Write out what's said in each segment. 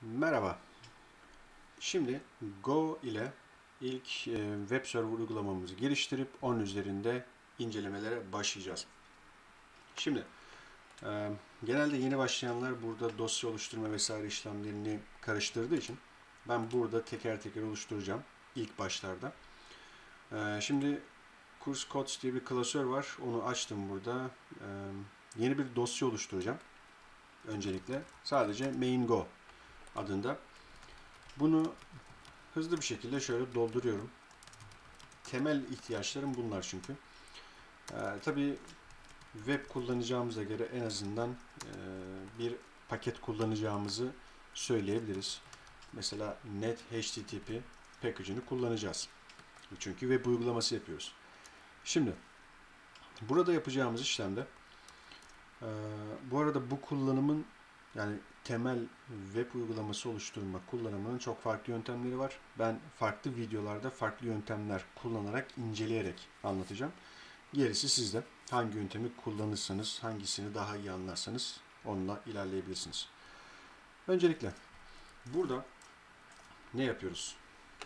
Merhaba. Şimdi Go ile ilk web server uygulamamızı geliştirip onun üzerinde incelemelere başlayacağız. Şimdi genelde yeni başlayanlar burada dosya oluşturma vesaire işlemlerini karıştırdığı için ben burada teker teker oluşturacağım ilk başlarda. Şimdi Course Codes diye bir klasör var. Onu açtım burada. Yeni bir dosya oluşturacağım. Öncelikle sadece main Go adında. Bunu hızlı bir şekilde şöyle dolduruyorum. Temel ihtiyaçlarım bunlar çünkü. Tabii web kullanacağımıza göre en azından bir paket kullanacağımızı söyleyebiliriz. Mesela net HTTP package'ını kullanacağız. Çünkü web uygulaması yapıyoruz. Şimdi burada yapacağımız işlemde bu arada bu kullanımın yani temel web uygulaması oluşturma kullanımının çok farklı yöntemleri var. Ben farklı videolarda farklı yöntemler kullanarak, inceleyerek anlatacağım. Gerisi sizde. Hangi yöntemi kullanırsanız, hangisini daha iyi anlarsanız onunla ilerleyebilirsiniz. Öncelikle burada ne yapıyoruz?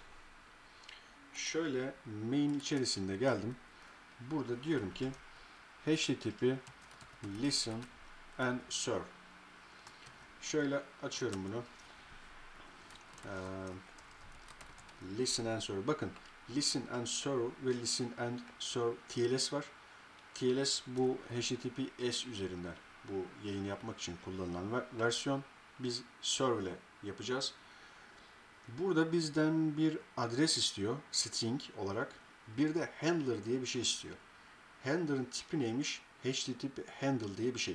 Şöyle main içerisinde geldim. Burada diyorum ki HTTP listen and serve. Şöyle açıyorum bunu. Listen and serve. Bakın listen and serve ve listen and serve TLS var. TLS bu HTTPS üzerinden bu yayını yapmak için kullanılan versiyon. Biz serve ile yapacağız. Burada bizden bir adres istiyor string olarak. Bir de handler diye bir şey istiyor. Handler'ın tipi neymiş? HTTP handle diye bir şey.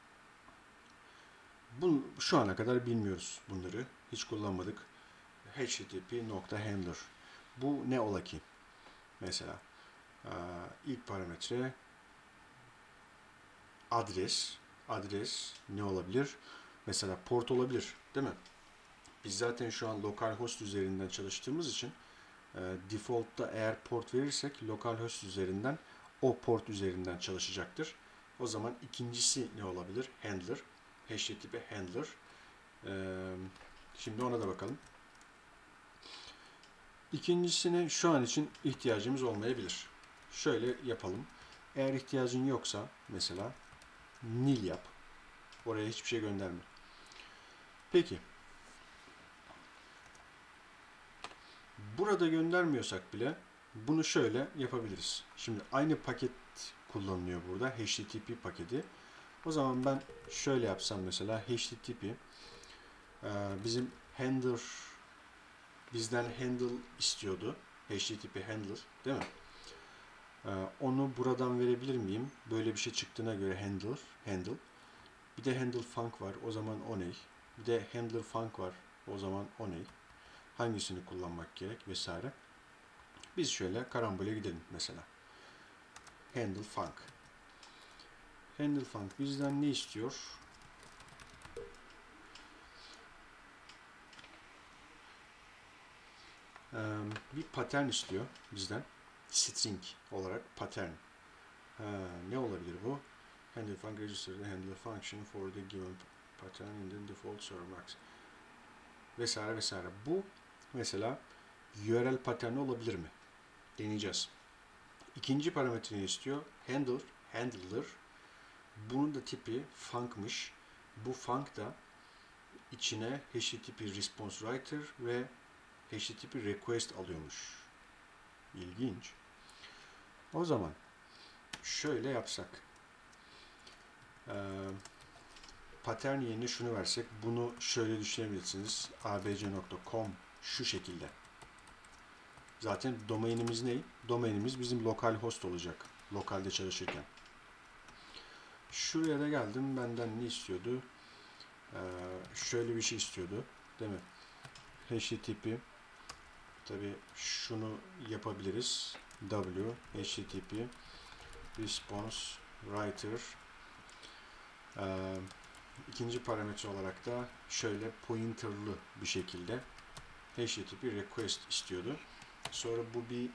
Bunu şu ana kadar bilmiyoruz bunları. Hiç kullanmadık. HTTP.handler. Bu ne ola ki? Mesela ilk parametre adres. Adres ne olabilir? Mesela port olabilir, değil mi? Biz zaten şu an localhost üzerinden çalıştığımız için default'ta eğer port verirsek localhost üzerinden o port üzerinden çalışacaktır. O zaman ikincisi ne olabilir? Handler. HTTP handler. Şimdi ona da bakalım. İkincisine şu an için ihtiyacımız olmayabilir. Şöyle yapalım. Eğer ihtiyacın yoksa mesela nil yap. Oraya hiçbir şey gönderme. Peki. Burada göndermiyorsak bile bunu şöyle yapabiliriz. Şimdi aynı paket kullanılıyor burada. HTTP paketi. O zaman ben şöyle yapsam mesela HTTP bizim handler bizden handle istiyordu. HTTP handler değil mi? Onu buradan verebilir miyim? Böyle bir şey çıktığına göre handle. Bir de handle func var. O zaman o ne? Bir de handler func var. O zaman o ne? Hangisini kullanmak gerek vesaire. Biz şöyle karambole gidelim mesela. Handle func. Handle func bizden ne istiyor? Bir pattern istiyor bizden. String olarak pattern. Ne olabilir bu? Handle func register the handler function for the given pattern in the default server max. Vesaire vesaire. Bu mesela URL paterni olabilir mi? Deneyeceğiz. İkinci parametreyi istiyor. Handler. Bunun da tipi func'mış. Bu func da içine HTTP response writer ve HTTP request alıyormuş. İlginç. O zaman şöyle yapsak. Pattern yerine şunu versek. Bunu şöyle düşünebilirsiniz. abc.com şu şekilde. Zaten domainimiz ne? Domainimiz bizim lokal host olacak. Lokalde çalışırken. Şuraya da geldim. Benden ne istiyordu? Şöyle bir şey istiyordu. Değil mi? HTTP. Tabi şunu yapabiliriz. HTTP response writer. İkinci parametre olarak da şöyle pointerlı bir şekilde HTTP request istiyordu. Sonra bu bir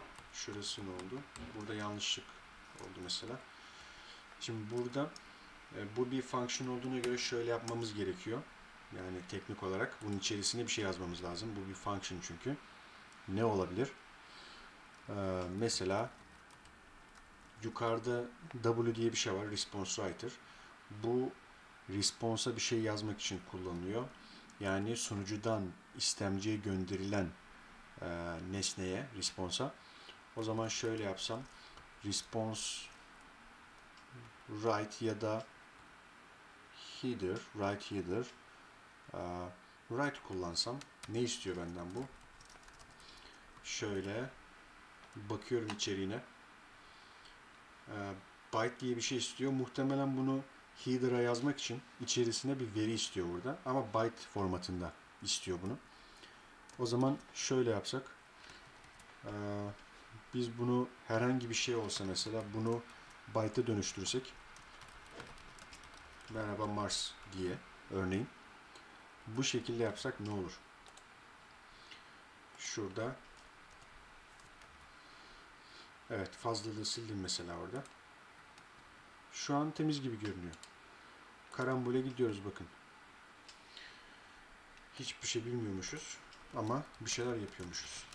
şurası ne oldu? Burada yanlışlık oldu mesela. Şimdi burada Bu bir function olduğuna göre şöyle yapmamız gerekiyor. Yani teknik olarak bunun içerisine bir şey yazmamız lazım. Bu bir function çünkü. Ne olabilir? Mesela yukarıda W diye bir şey var. Response writer. Bu response'a bir şey yazmak için kullanılıyor. Yani sunucudan istemciye gönderilen nesneye, response'a. O zaman şöyle yapsam response write ya da header, write header, write kullansam ne istiyor benden bu? Şöyle bakıyorum içeriğine. Byte diye bir şey istiyor. Muhtemelen bunu header'a yazmak için içerisine bir veri istiyor burada. Ama byte formatında istiyor bunu. O zaman şöyle yapsak. Biz bunu herhangi bir şey olsa mesela bunu byte'a dönüştürsek. Merhaba Mars diye örneğin. Bu şekilde yapsak ne olur? Şurada. Evet, fazlalığı sildim mesela orada. Şu an temiz gibi görünüyor. Karambole gidiyoruz bakın. Hiçbir şey bilmiyormuşuz ama bir şeyler yapıyormuşuz.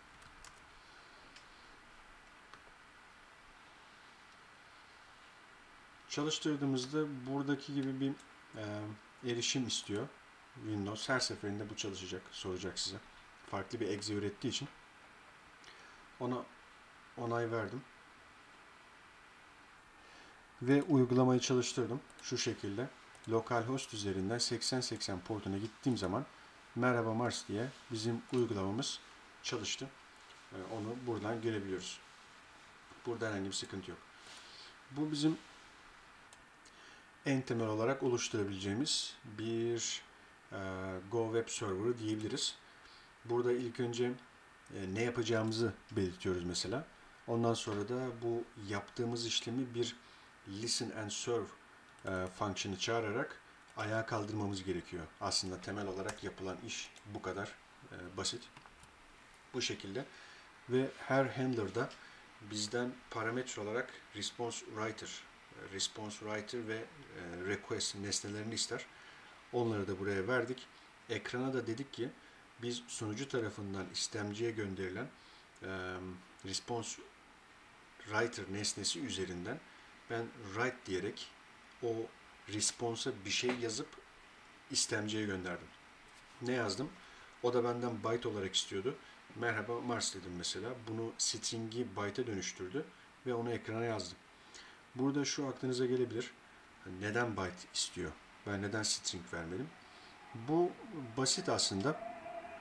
Çalıştırdığımızda buradaki gibi bir erişim istiyor. Windows her seferinde bu çalışacak, soracak size. Farklı bir exe ürettiği için ona onay verdim. Ve uygulamayı çalıştırdım. Şu şekilde localhost üzerinden 8080 portuna gittiğim zaman Merhaba Mars diye bizim uygulamamız çalıştı. Onu buradan görebiliyoruz. Burada herhangi bir sıkıntı yok. Bu bizim en temel olarak oluşturabileceğimiz bir Go Web Server'ı diyebiliriz. Burada ilk önce ne yapacağımızı belirtiyoruz mesela. Ondan sonra da bu yaptığımız işlemi bir listen and serve function'ı çağırarak ayağa kaldırmamız gerekiyor. Aslında temel olarak yapılan iş bu kadar basit. Bu şekilde ve her handler'da bizden parametre olarak response writer ve request nesnelerini ister. Onları da buraya verdik. Ekrana da dedik ki biz sunucu tarafından istemciye gönderilen response writer nesnesi üzerinden ben write diyerek o response'a bir şey yazıp istemciye gönderdim. Ne yazdım? O da benden byte olarak istiyordu. Merhaba Mars dedim mesela. Bunu string'i byte'a dönüştürdü ve onu ekrana yazdım. Burada şu aklınıza gelebilir. Neden byte istiyor? Ben neden string vermedim? Bu basit aslında.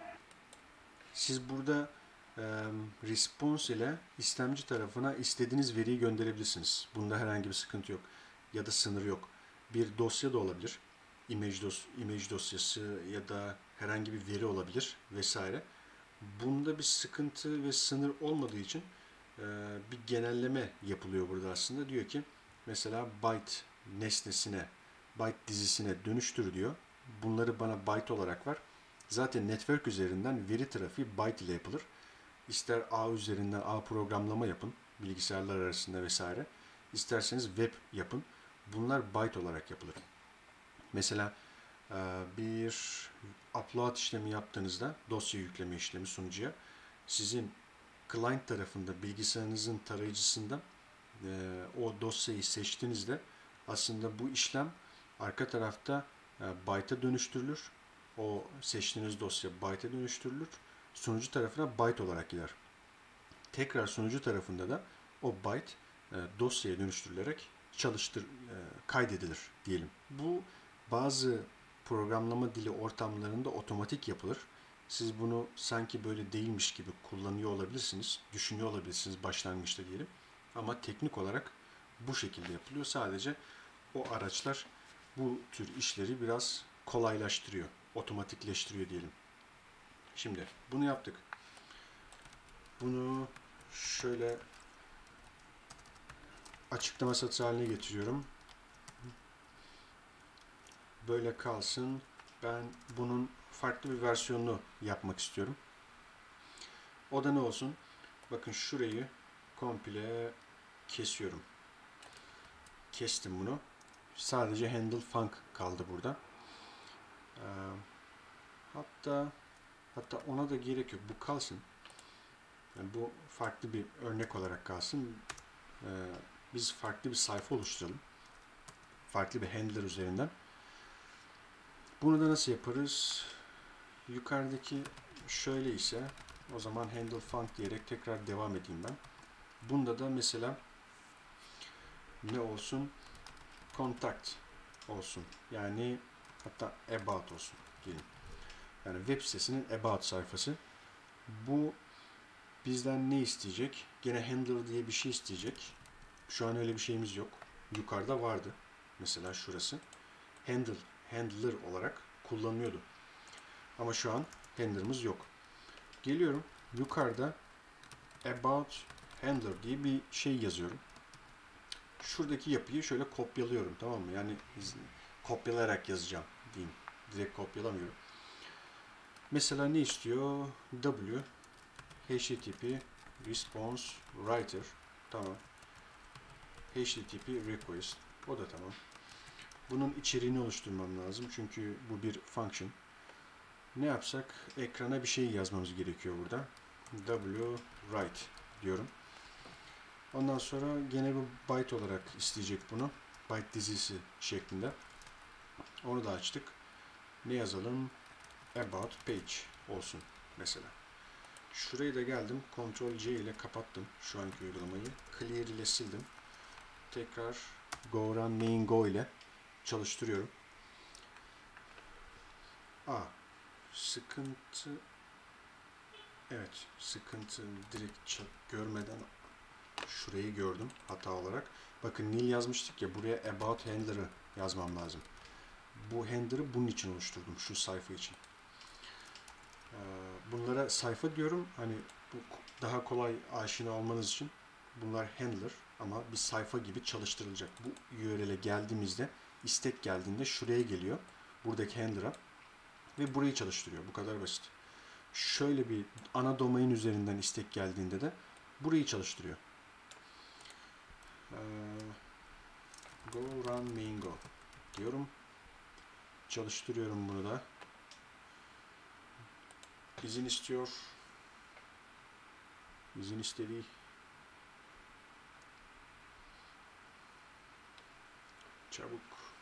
Siz burada response ile istemci tarafına istediğiniz veriyi gönderebilirsiniz. Bunda herhangi bir sıkıntı yok. Ya da sınır yok. Bir dosya da olabilir. Image dosyası ya da herhangi bir veri olabilir vesaire. Bunda bir sıkıntı ve sınır olmadığı için bir genelleme yapılıyor burada aslında. Diyor ki mesela byte nesnesine, byte dizisine dönüştür diyor. Bunları bana byte olarak ver. Zaten network üzerinden veri trafiği byte ile yapılır. İster ağ üzerinden ağ programlama yapın, bilgisayarlar arasında vesaire. İsterseniz web yapın. Bunlar byte olarak yapılır. Mesela bir upload işlemi yaptığınızda, dosya yükleme işlemi sunucuya, sizin client tarafında, bilgisayarınızın tarayıcısında o dosyayı seçtiğinizde aslında bu işlem arka tarafta byte'a dönüştürülür. O seçtiğiniz dosya byte'a dönüştürülür. Sunucu tarafına byte olarak gider. Tekrar sunucu tarafında da o byte dosyaya dönüştürülerek kaydedilir diyelim. Bu bazı programlama dili ortamlarında otomatik yapılır. Siz bunu sanki böyle değilmiş gibi kullanıyor olabilirsiniz, düşünüyor olabilirsiniz başlangıçta diyelim. Ama teknik olarak bu şekilde yapılıyor. Sadece o araçlar bu tür işleri biraz kolaylaştırıyor, otomatikleştiriyor diyelim. Şimdi bunu yaptık. Bunu şöyle açıklama satırı haline getiriyorum. Böyle kalsın. Ben bunun farklı bir versiyonunu yapmak istiyorum. O da ne olsun? Bakın şurayı komple kesiyorum. Kestim bunu. Sadece handle func kaldı burada. Hatta ona da gerek yok. Bu kalsın. Yani bu farklı bir örnek olarak kalsın. Biz farklı bir sayfa oluşturalım. Farklı bir handler üzerinden. Bunu da nasıl yaparız? Yukarıdaki şöyle ise o zaman handle func diyerek tekrar devam edeyim ben. Bunda da mesela ne olsun? Contact olsun. Yani hatta about olsun diyelim. Yani web sitesinin about sayfası. Bu bizden ne isteyecek? Gene handler diye bir şey isteyecek. Şu an öyle bir şeyimiz yok. Yukarıda vardı. Mesela şurası. Handler olarak kullanılıyordu. Ama şu an handler'ımız yok. Geliyorum. Yukarıda about handler diye bir şey yazıyorum. Şuradaki yapıyı şöyle kopyalıyorum, tamam mı? Yani kopyalayarak yazacağım diyeyim. Direkt kopyalamıyorum. Mesela ne istiyor? HTTP response writer. Tamam. HTTP request. O da tamam. Bunun içeriğini oluşturmam lazım. Çünkü bu bir function. Ne yapsak? Ekrana bir şey yazmamız gerekiyor burada. write diyorum. Ondan sonra gene bu byte olarak isteyecek bunu. Byte dizisi şeklinde. Onu da açtık. Ne yazalım? About page olsun mesela. Şurayı da geldim. Ctrl C ile kapattım şu anki uygulamayı. Clear ile sildim. Tekrar go run main go ile çalıştırıyorum. Sıkıntı. Evet, sıkıntı direkt görmeden şurayı gördüm hata olarak. Bakın nil yazmıştık ya, buraya about handler'ı yazmam lazım. Bu handler'ı bunun için oluşturdum, şu sayfa için. Bunlara sayfa diyorum, hani bu daha kolay aşina olmanız için. Bunlar handler ama bir sayfa gibi çalıştırılacak. Bu URL'e geldiğimizde, istek geldiğinde şuraya geliyor. Buradaki handler'a ve burayı çalıştırıyor. Bu kadar basit. Şöyle bir ana domain üzerinden istek geldiğinde de burayı çalıştırıyor. Go run main go diyorum. Çalıştırıyorum bunu da. İzin istiyor. İzin istediği. Çabuk.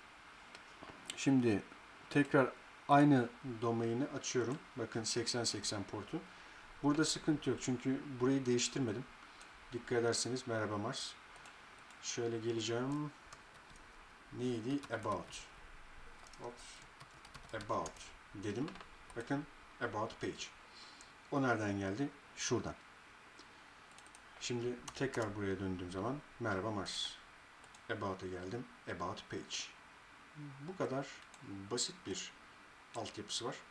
Şimdi tekrar aynı domaini açıyorum. Bakın 8080 portu. Burada sıkıntı yok çünkü burayı değiştirmedim. Dikkat ederseniz merhaba Mars. Şöyle geleceğim. Neydi? About. Ops. About dedim. Bakın about page. O nereden geldi? Şuradan. Şimdi tekrar buraya döndüğüm zaman merhaba Mars. About'a geldim. About page. Bu kadar basit bir altyapısı var.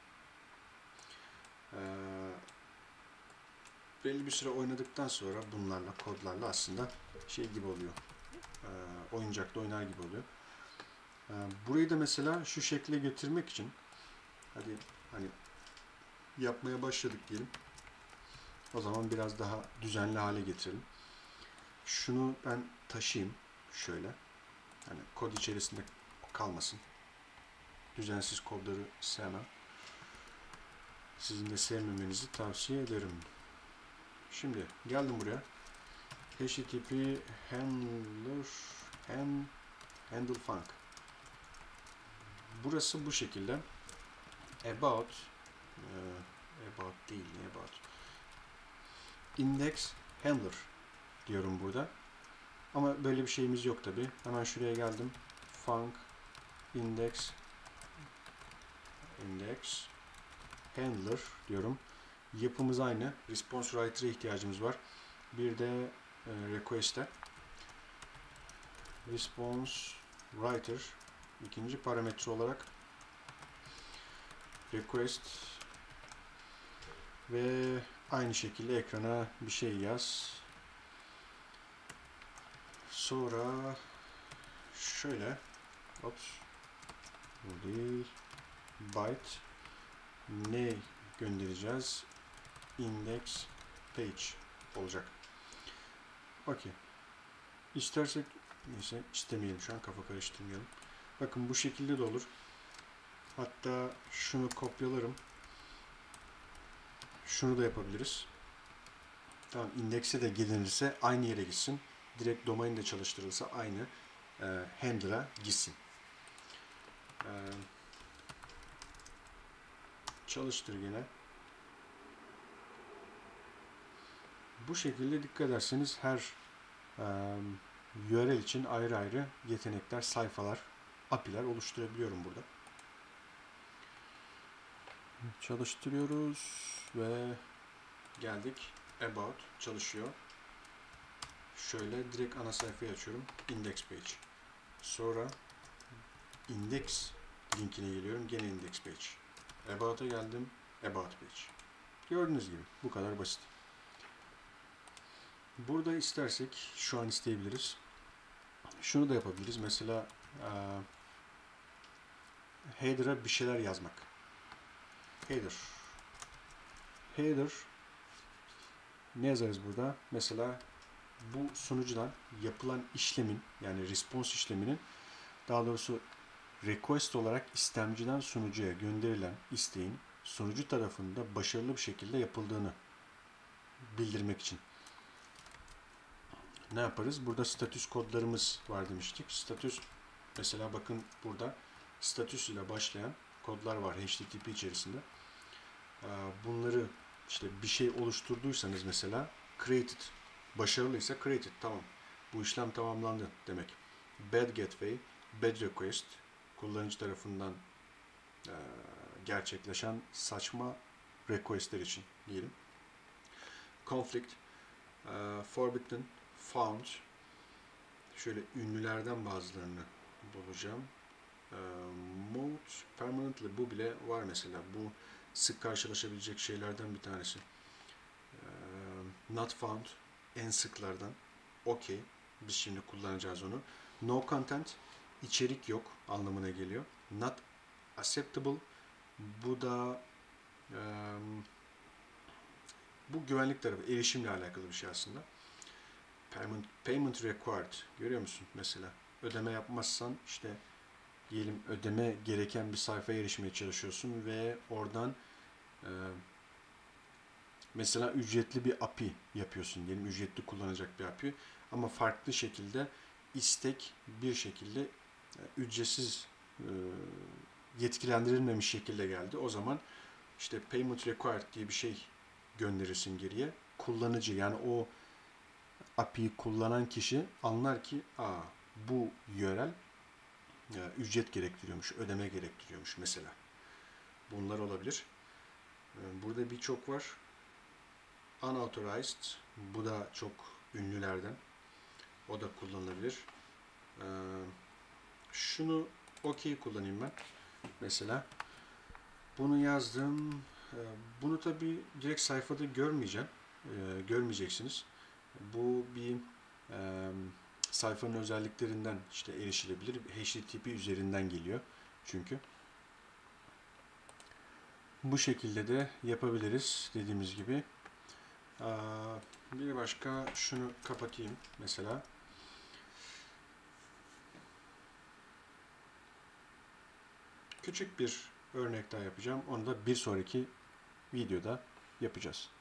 Belli bir süre oynadıktan sonra bunlarla, kodlarla aslında şey gibi oluyor. Oyuncakta oynar gibi oluyor. Burayı da mesela şu şekle getirmek için hadi hani yapmaya başladık diyelim. O zaman biraz daha düzenli hale getirelim. Şunu ben taşıyayım şöyle. Hani kod içerisinde kalmasın. Düzensiz kodları sevmem. Sizin de sevmemenizi tavsiye ederim. Şimdi geldim buraya. HTTP handle func. Burası bu şekilde. About değil, about. Index handler diyorum burada. Ama böyle bir şeyimiz yok tabi. Hemen şuraya geldim. Func index handler diyorum. Yapımız aynı. Response writer'a ihtiyacımız var. Bir de request'e. Response writer ikinci parametre olarak request ve aynı şekilde ekrana bir şey yaz. Sonra şöyle bu değil, byte ne göndereceğiz? Index page olacak. Okey. İstersek neyse istemeyelim, şu an kafa karıştırmayalım. Bakın bu şekilde de olur. Hatta şunu kopyalarım. Şunu da yapabiliriz. Tamam, indekse de gelinirse aynı yere gitsin. Direkt domain de çalıştırılsa aynı handler'a gitsin. Çalıştır yine. Bu şekilde dikkat ederseniz her URL için ayrı ayrı yetenekler, sayfalar, API'ler oluşturabiliyorum burada. Çalıştırıyoruz ve geldik. About çalışıyor. Şöyle direkt ana sayfayı açıyorum. Index page. Sonra index linkine geliyorum. Gene index page. About'a geldim. About page. Gördüğünüz gibi bu kadar basit. Burada istersek şu an isteyebiliriz. Şunu da yapabiliriz. Mesela header'a bir şeyler yazmak. Header ne yazarız burada? Mesela bu sunucudan yapılan işlemin, yani response işleminin, daha doğrusu request olarak istemciden sunucuya gönderilen isteğin sunucu tarafında başarılı bir şekilde yapıldığını bildirmek için ne yaparız? Burada status kodlarımız var demiştik. Status, mesela bakın burada status ile başlayan kodlar var HTTP içerisinde. Bunları işte bir şey oluşturduysanız, mesela created, başarılıysa created, tamam, bu işlem tamamlandı demek. Bad gateway, bad request, kullanıcı tarafından gerçekleşen saçma requestler için diyelim. Conflict, forbidden, found, şöyle ünlülerden bazılarını bulacağım. Mode, permanently, bu bile var mesela. Bu sık karşılaşabilecek şeylerden bir tanesi. Not found, en sıklardan. Okay, biz şimdi kullanacağız onu. No content, içerik yok anlamına geliyor. Not acceptable, bu da bu güvenlik tarafı, erişimle alakalı bir şey aslında. Payment required, görüyor musun mesela? Ödeme yapmazsan, işte diyelim ödeme gereken bir sayfaya erişmeye çalışıyorsun ve oradan mesela ücretli bir API yapıyorsun. Diyelim ücretli kullanacak bir API ama farklı şekilde istek bir şekilde ücretsiz yetkilendirilmemiş şekilde geldi. O zaman işte payment required diye bir şey gönderirsin geriye. Kullanıcı, yani o API'yi kullanan kişi anlar ki bu URL ücret gerektiriyormuş, ödeme gerektiriyormuş mesela. Bunlar olabilir. Burada birçok var. Unauthorized, bu da çok ünlülerden. O da kullanılabilir. Şunu OK kullanayım ben. Mesela bunu yazdım. Bunu tabi direkt sayfada görmeyeceksiniz. Bu bir sayfanın özelliklerinden işte erişilebilir. HTTP üzerinden geliyor çünkü. Bu şekilde de yapabiliriz dediğimiz gibi. Bir başka, şunu kapatayım mesela. Küçük bir örnek daha yapacağım. Onu da bir sonraki videoda yapacağız.